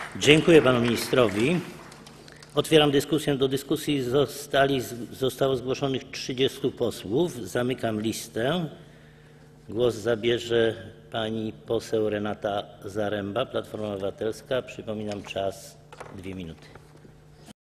Dziękuję panu ministrowi. Otwieram dyskusję. Do dyskusji zostało zgłoszonych 30 posłów. Zamykam listę. Głos zabierze pani poseł Renata Zaręba, Platforma Obywatelska. Przypominam, czas 2 minuty.